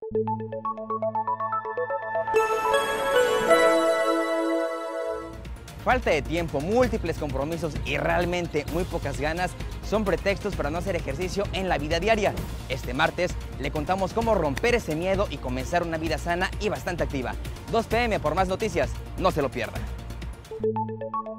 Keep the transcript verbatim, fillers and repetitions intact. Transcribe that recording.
Falta de tiempo, múltiples compromisos y realmente muy pocas ganas son pretextos para no hacer ejercicio en la vida diaria. Este martes le contamos cómo romper ese miedo y comenzar una vida sana y bastante activa. dos pe eme por más noticias, no se lo pierda.